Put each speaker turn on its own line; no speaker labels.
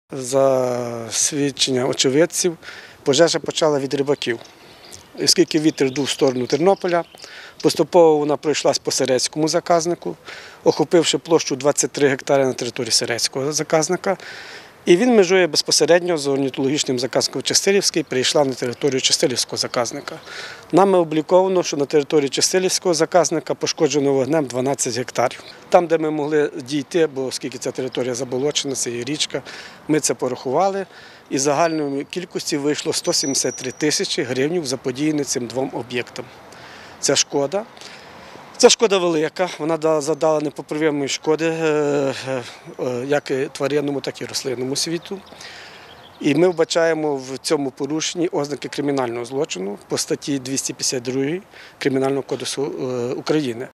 За свідчення очевидців, пожежа почала від рибаків. Оскільки вітер дув в сторону Тернополя, поступово вона пройшлась по Сирецькому заказнику, охопивши площу 23 гектари на території Сирецького заказника. І він межує безпосередньо з орнітологічним заказником Чистилівський, перейшла на територію Чистилівського заказника. Нами обліковано, що на території Чистилівського заказника пошкоджено вогнем 12 гектарів. Там, де ми могли дійти, бо оскільки ця територія заболочена, це є річка, ми це порахували. І загальної кількості вийшло 173 тисячі гривень заподіяні цим двом об'єктам. Це шкода. Ця шкода велика, вона завдала непоправимої шкоди як і тваринному, так і рослинному світу. І ми вбачаємо в цьому порушенні ознаки кримінального злочину по статті 252 Кримінального кодексу України.